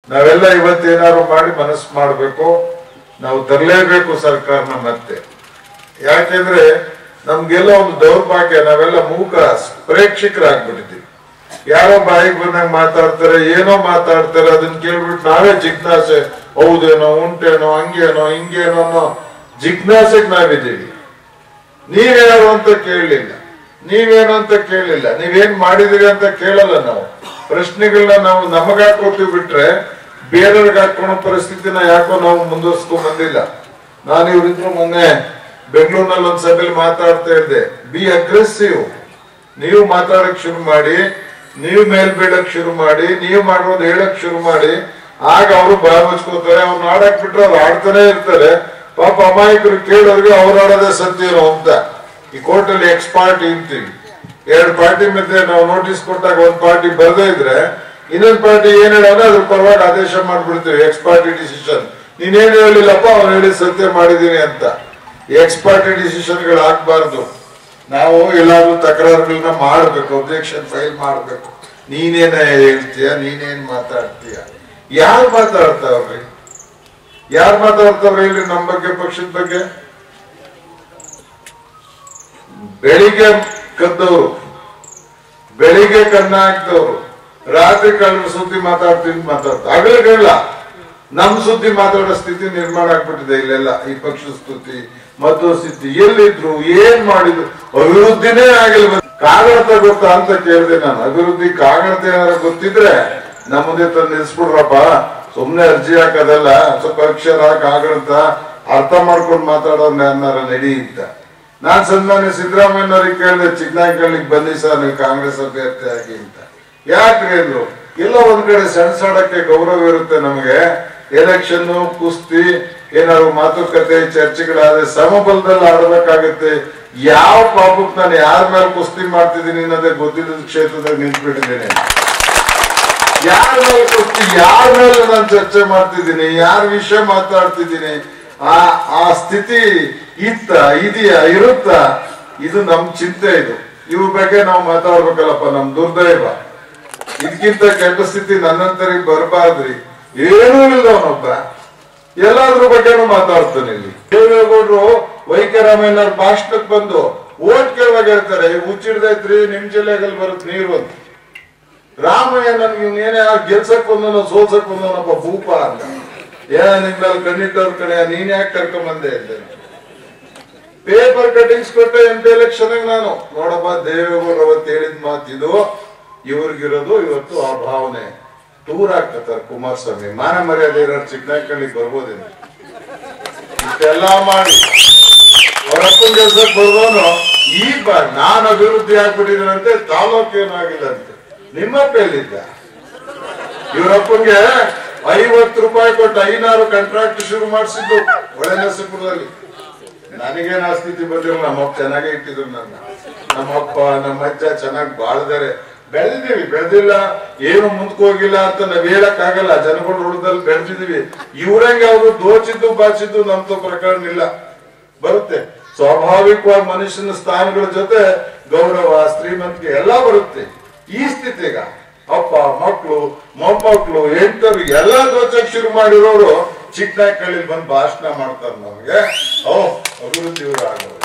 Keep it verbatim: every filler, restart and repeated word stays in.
ನಾವೆಲ್ಲ ಇವತ್ತೇನಾದ್ರು ಮಾಡಿ ಮನಸ್ಸು ಮಾಡಬೇಕು, ನಾವು ತರಲೇಬೇಕು ಸರ್ಕಾರನ ಮತ್ತೆ. ಯಾಕೆಂದ್ರೆ ನಮ್ಗೆಲ್ಲ ಒಂದು ದೌರ್ಭಾಗ್ಯ, ನಾವೆಲ್ಲ ಮೂಕ ಪ್ರೇಕ್ಷಕರಾಗ್ಬಿಟ್ಟಿದ್ದೀವಿ. ಯಾರೋ ಬಾಯಿಗೆ ಬಂದಂಗ ಮಾತಾಡ್ತಾರೆ, ಏನೋ ಮಾತಾಡ್ತಾರೆ, ಅದನ್ನ ಕೇಳ್ಬಿಟ್ಟು ನಾವೇ ಜಿಜ್ಞಾಸೆ, ಹೌದೇನೋ ಉಂಟೇನೋ ಹಂಗೇನೋ ಹಿಂಗೇನೋ ಅನ್ನೋ ಜಿಜ್ಞಾಸೆಗೆ ನಾವಿದ್ದೀವಿ. ನೀವ್ಯಾರು ಅಂತ ಕೇಳಲಿಲ್ಲ, ನೀವೇನು ಅಂತ ಕೇಳಲಿಲ್ಲ, ನೀವೇನ್ ಮಾಡಿದಿರಿ ಅಂತ ಕೇಳಲ್ಲ. ನಾವು ಪ್ರಶ್ನೆಗಳನ್ನ ನಾವು ನಮಗ ಹಾಕೋತೀವಿ ಬಿಟ್ರೆ ಬೇರೆಯವ್ರಿಗೆ ಹಾಕೋಣೋ ಪರಿಸ್ಥಿತಿನ ಯಾಕೋ ನಾವು ಮುಂದುವರ್ಸ್ಕೊಂಡ್ ಬಂದಿಲ್ಲ. ನಾನು ಇವ್ರಿದ್ರು ಮೊನ್ನೆ ಬೆಂಗಳೂರಿನಲ್ಲಿ ಒಂದ್ ಸಭೆಯಲ್ಲಿ ಮಾತಾಡ್ತಾ ಇದ್ದೆ, ಬಿ ಅಗ್ರೆಸಿವ್. ನೀವು ಮಾತಾಡಕ್ ಶುರು ಮಾಡಿ, ನೀವು ಮೇಲ್ ಬೀಳಕ್ ಶುರು ಮಾಡಿ, ನೀವು ಮಾಡೋದು ಹೇಳಕ್ ಶುರು ಮಾಡಿ, ಆಗ ಅವರು ಬಾಯ್ ಮುಚ್ಕೋತಾರೆ. ಅವ್ರು ಆಡಕ್ ಬಿಟ್ರೆ ಅವ್ರು ಆಡ್ತಾನೆ ಇರ್ತಾರೆ. ಪಾಪ ಅಮಾಯಕರು ಕೇಳೋರಿಗೆ ಅವ್ರು ಆಡೋದೇ ಸತ್ಯನೋ ಅಂತ. ಈ ಕೋರ್ಟಲ್ಲಿ ಎಕ್ಸ್ ಪಾರ್ಟಿ ಅಂತೀವಿ, ಎರಡು ಪಾರ್ಟಿ ಮಧ್ಯೆ ನಾವು ನೋಟಿಸ್ ಕೊಟ್ಟಾಗ ಒಂದ್ ಪಾರ್ಟಿ ಬರ್ದೇ ಇದ್ರೆ ಇನ್ನೊಂದ್ ಪಾರ್ಟಿ ಏನ್ ಹೇಳೋಣ ಅದ್ರ ಪರವಾಗಿ ಆದೇಶ ಮಾಡ್ಬಿಡ್ತೀವಿ, ಎಕ್ಸ್ ಪಾರ್ಟಿ ಡಿಸಿಷನ್. ನೀನೇನು ಹೇಳಿಲ್ಲಪ್ಪ, ಅವ್ನು ಹೇಳಿ ಸತ್ಯ ಮಾಡಿದೀನಿ ಅಂತ. ಎಕ್ಸ್ ಪಾರ್ಟಿ ಡಿಸಿಷನ್ ಗಳು ಆಗ್ಬಾರ್ದು. ನಾವು ಎಲ್ಲಾದ್ರೂ ತಕರಾರುಗಳನ್ನ ಮಾಡ್ಬೇಕು, ಅಬ್ಜೆಕ್ಷನ್ ಫೈಲ್ ಮಾಡ್ಬೇಕು. ನೀನೇನ ಹೇಳ್ತೀಯ, ನೀನೇನ್ ಮಾತಾಡ್ತೀಯ, ಯಾರು ಮಾತಾಡ್ತಾವ್ರಿ, ಯಾರು ಮಾತಾಡ್ತಾವ್ರಿ ಹೇಳಿ ನಮ್ಮ ಬಗ್ಗೆ, ಪಕ್ಷದ ಬಗ್ಗೆ? ಬೆಳಿಗ್ಗೆ ಕದ್ದವರು, ಬೆಳಿಗ್ಗೆ ಕನ್ನ ಹಾಕ್ದವ್ರು, ರಾತ್ರಿ ಕಳ್ಳ ಸುದ್ದಿ ಮಾತಾಡ್ತೀನಿ ಮಾತಾಡ್ತಾರೆ. ಹಗಲುಗಳ ನಮ್ ಸುದ್ದಿ ಮಾತಾಡೋ ಸ್ಥಿತಿ ನಿರ್ಮಾಣ ಆಗ್ಬಿಟ್ಟಿದೆ ಇಲ್ಲೆಲ್ಲ. ಈ ಪಕ್ಷದ ಸ್ಥಿತಿ ಮತ್ತು ಸ್ಥಿತಿ ಎಲ್ಲಿದ್ರು, ಏನ್ ಮಾಡಿದ್ರು, ಅಭಿವೃದ್ಧಿನೇ ಆಗಿಲ್ಲ. ಕಾಗಡತ ಗೊತ್ತಾ ಅಂತ ಕೇಳಿದೆ ನಾನು. ಅಭಿವೃದ್ಧಿ ಕಾಗಡತ ಏನಾರ ಗೊತ್ತಿದ್ರೆ ನಮ್ಮ ಮುಂದೆ ತಂದು ನಿಲ್ಸ್ಬಿಡ್ರಪ್ಪ, ಸುಮ್ನೆ ಅರ್ಜಿ ಹಾಕೋದಲ್ಲ, ಸ್ವಲ್ಪ ಅಕ್ಷರ ಕಾಗಡತ ಅರ್ಥ ಮಾಡ್ಕೊಂಡು ಮಾತಾಡೋರ್ನ ಯಾರನ್ನಾರ ನಡಿ ಅಂತ. ನಾನ್ ಸನ್ಮಾನ್ಯ ಸಿದ್ದರಾಮಯ್ಯನವ್ರಿಗೆ ಕೇಳಿದೆ, ಚಿಕ್ಕನಾಯಕಳ್ಳಿಗೆ ಬನ್ನಿ ಸರ್ ನೀವು ಕಾಂಗ್ರೆಸ್ ಅಭ್ಯರ್ಥಿ ಆಗಿ ಅಂತ. ಯಾಕ್ರಿ ಅಂದ್ರು, ಎಲ್ಲ ಒಂದ್ ಕಡೆ ಸೆಣಸಾಡಕ್ಕೆ ಗೌರವ ಇರುತ್ತೆ ನಮಗೆ. ಎಲೆಕ್ಷನ್ ಕುಸ್ತಿ ಏನಾದ್ರು ಮಾತುಕತೆ ಚರ್ಚೆಗಳಾದ್ರೆ ಸಮಬಲದಲ್ಲಿ ಆಡಬೇಕಾಗತ್ತೆ. ಯಾವ ಪಾಪಕ್ಕೆ ನಾನು ಯಾರ ಮೇಲೆ ಕುಸ್ತಿ ಮಾಡ್ತಿದ್ದೀನಿ ಅನ್ನೋದೇ ಗೊತ್ತಿಲ್ಲದ ಕ್ಷೇತ್ರದಾಗ ನಿಂತ್ಬಿಟ್ಟಿದ್ದೀನಿ. ಯಾರ ಮೇಲೆ ಕುಸ್ತಿ, ಯಾರ ಮೇಲೆ ನಾನು ಚರ್ಚೆ ಮಾಡ್ತಿದ್ದೀನಿ, ಯಾರ ವಿಷಯ ಮಾತಾಡ್ತಿದ್ದೀನಿ, ಆ ಆ ಸ್ಥಿತಿ ಇತ್ತ ಇದೆಯಾ ಇರುತ್ತ, ಇದು ನಮ್ ಚಿಂತೆ. ಇದು ಇವ್ರ ಬಗ್ಗೆ ನಾವು ಮಾತಾಡ್ಬೇಕಲ್ಲಪ್ಪ, ನಮ್ ದುರ್ದೈವ. ಇದಕ್ಕಿಂತ ಕೆಟ್ಟ ಸ್ಥಿತಿ ನನ್ನಂತರಿಗೆ ಬರಬಾರ್ದ್ರಿ. ಏನೂ ಇಲ್ಲವನೊಬ್ಬ ಎಲ್ಲಾದ್ರ ಬಗ್ಗೆನೂ ಮಾತಾಡ್ತಾನೆ. ಇಲ್ಲಿ ದೇವೇಗೌಡರು ವೈಕರಾಮಯ್ಯನವ್ರ ಭಾಷಣಕ್ಕೆ ಬಂದು ಓಟ್ ಕೇಳುವಾಗ ಹೇಳ್ತಾರೆ, ಹುಚ್ಚಿಡ್ದೈತ್ರಿ ನಿಮ್ ಜಿಲ್ಲೆಗಲ್ಲಿ ಬರುತ್ತೆ ನೀರು ಅಂತ. ರಾಮಯ್ಯ ನನ್ಗೆ ಇವನೇನೇ ಗೆಲ್ಸಕ್ ಬಂದನೋ ಸೋಲ್ಸಕ್ ಬಂದನಪ್ಪ ಭೂಪ ಅಂತ. ಏನ ನಿಮ್ಮೆಲ್ಲ ಕಣ್ಣಿಟ್ಟವ್ರ ಕಡೆ ನೀನ್ ಯಾಕೆ ಕರ್ಕೊಂಬಂದೆ ಇಲ್ಲ. ಪೇಪರ್ ಕಟಿಂಗ್ಸ್ ಕೊಟ್ಟೆ ಎಂ ಪಿ ಎಲೆಕ್ಷನ್ ನಾನು. ನೋಡಪ್ಪ ದೇವೇಗೌಡರು ಅವತ್ತು ಹೇಳಿದ ಮಾತಿದು, ಇವ್ರಿಗಿರೋದು ಇವತ್ತು ಆ ಭಾವನೆ. ಟೂರ್ ಹಾಕತ್ತಾರೆ ಕುಮಾರಸ್ವಾಮಿ. ಮಾನ ಮರ್ಯಾದೆ ಇರೋರು ಚಿಕ್ಕನಾಯಕಳ್ಳಿಗೆ ಬರ್ಬೋದೇನು? ಇಷ್ಟೆಲ್ಲ ಮಾಡಿ ಅವರಪ್ಪನ ಕೆಲ್ಸಕ್ಕೆ ಬರ್ಬೋನು. ಈಗ ನಾನ್ ಅಭಿವೃದ್ಧಿ ಆಗ್ಬಿಟ್ಟಿದ್ದೀನಂತೆ, ತಾಲೂಕು ಏನೂ ಆಗಿಲ್ಲ ಅಂತೆ. ನಿಮ್ಮಪ್ಪ ಎಲ್ಲಿದ್ದ? ಇವರಪ್ಪನ್ಗೆ ಐವತ್ತು ರೂಪಾಯಿ ಕೊಟ್ಟು ಐನಾರು ಕಾಂಟ್ರಾಕ್ಟ್ ಶುರು ಮಾಡಿಸಿದ್ದು ಒಳನರಸೀಪುರದಲ್ಲಿ. ನನಗೇನು ಆ ಸ್ಥಿತಿ ಬಂದಿರೋ, ನಮ್ಮಪ್ಪ ಚೆನ್ನಾಗೇ ಇಟ್ಟಿದ್ರು ನನ್ನ. ನಮ್ಮಪ್ಪ ನಮ್ಮ ಅಜ್ಜ ಚೆನ್ನಾಗಿ ಬಾಳ್ದಾರೆ. ಬೆಳೆದಿದ್ದೀವಿ, ಬೆಳೆದಿಲ್ಲ ಏನು ಮುಂದಕ್ಕೆ ಹೋಗಿಲ್ಲ ಅಂತ ನಾವ್ ಹೇಳಕ್ ಆಗಲ್ಲ. ಜನಗಳ ಋಣದಲ್ಲಿ ಬೆಳೆದಿದೀವಿ. ಇವ್ರಂಗೆ ಅವ್ರು ದೋಚಿದ್ದು ಬಾಚಿದ್ದು ನಮ್ದು ಪ್ರಕರಣ ಇಲ್ಲ. ಬರುತ್ತೆ ಸ್ವಾಭಾವಿಕವಾಗಿ ಮನುಷ್ಯನ ಸ್ಥಾನಗಳ ಜೊತೆ ಗೌರವ, ಶ್ರೀಮಂತಿಕೆ ಎಲ್ಲ ಬರುತ್ತೆ. ಈ ಸ್ಥಿತಿಗ ಅಪ್ಪ ಮಕ್ಕಳು ಮೊಮ್ಮಕ್ಕಳು ಹೆಂಡರು ಎಲ್ಲ ದೋಚಕ್ ಶುರು ಮಾಡಿರೋರು ಚಿಕ್ಕನಾಯಕಳ್ಳಿ ಬಂದು ಭಾಷಣ ಮಾಡ್ತಾರೆ ನಮ್ಗೆ. ಓ ಅಭಿವೃದ್ಧಿ ಇವರು ಆಗೋದು.